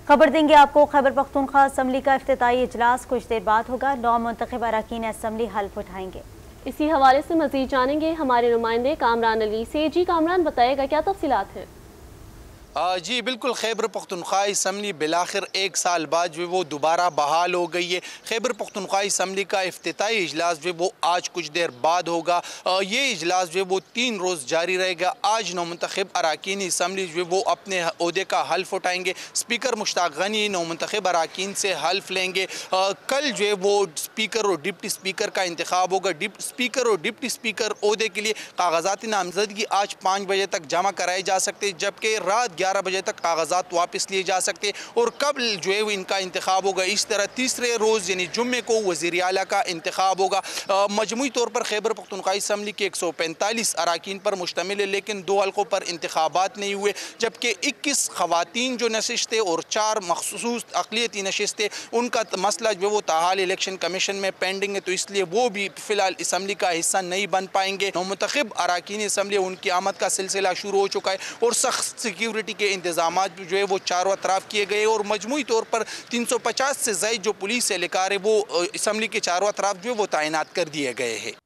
खबर देंगे आपको। खैबर पख्तूनख्वा असम्बली का इफ्तिताई इजलास कुछ देर बाद होगा। 9 मुंतखब अरकान असम्बली हल्फ उठाएंगे। इसी हवाले से मजीद जानेंगे हमारे नुमाइंदे कामरान अली से। जी कामरान, बताएगा क्या तफसीलात है? जी बिल्कुल, खैबर पख्तूनख्वा असम्बली बिलाखिर 1 साल बाद जो वो दोबारा बहाल हो गई है। खैबर पख्तूनख्वा असम्बली का इफ्तिताई इजलास जो वो आज कुछ देर बाद होगा। ये इजलास जो वो 3 रोज़ जारी रहेगा। आज नौमुंतखब अरकान असम्बली जो वो अपने ओहदे का हल्फ उठाएंगे। स्पीकर मुश्ताक गनी नौमुंतखब अरकान से हल्फ लेंगे। कल जो है वो स्पीकर और डिप्टी स्पीकर का इंतखाब होगा। स्पीकर और डिप्टी स्पीकर ओहदे के लिए कागजात नामजदगी आज 5 बजे तक जमा कराए जा सकते, जबकि रात 11 बजे तक कागजात वापस लिए जा सकते और कब जो है इनका इंतखाब होगा। इस तरह तीसरे रोज़ यानी जुम्मे को वज़ीर आला का इंतखाब होगा। मजमूई तौर पर खैबर पख्तूनख्वा असम्बली के 145 अरकान पर मुश्तमिल है, लेकिन 2 हल्कों पर इंतखाबात नहीं हुए, जबकि 21 खवातीन जो नशिस्तें और 4 मखसूस अक़लियती नशिस्तें उनका मसला जो वो ताहाल इलेक्शन कमीशन में पेंडिंग है, तो इसलिए वो भी फ़िलहाल असम्बली का हिस्सा नहीं बन पाएंगे। नौमुंतखब अरकान असम्बली उनकी आमद का सिलसिला शुरू हो चुका है और सख्त सिक्योरिटी के इंतजाम जो है वो चारों अतराफ किए गए और मजमूई तौर पर 350 से ज़ायद जो पुलिस एहलकार है वो असम्बली के चारों अतराफ जो है वो तैनात कर दिए गए हैं।